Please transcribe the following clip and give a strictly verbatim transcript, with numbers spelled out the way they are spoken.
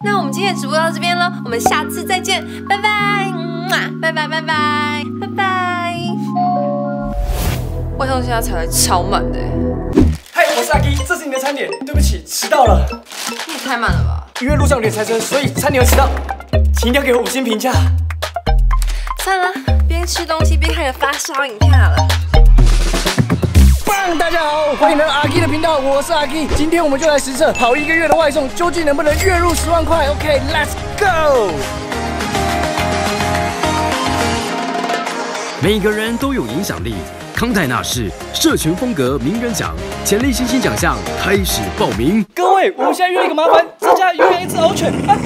那我们今天的直播到这边了，我们下次再见，拜拜，嗯啊，拜拜拜拜拜拜。外送现在才来超慢的。 嗨，我是阿基，这是你的餐点。对不起，迟到了。 你也太慢了吧？ 因为路上有点塞车，所以餐点会迟到，请一定要给我五星评价。 算了，边吃东西边看着发烧影片好了。 棒！大家好，欢迎来到阿基的频道，我是阿基。今天我们就来实测跑一个月的外送，究竟能不能月入十万块 ？OK，Let's go！ 每个人都有影响力。康泰纳仕社群风格名人奖潜力新星奖项开始报名。 各位，我们现在遇到一个麻烦，这家有养一只獒犬，它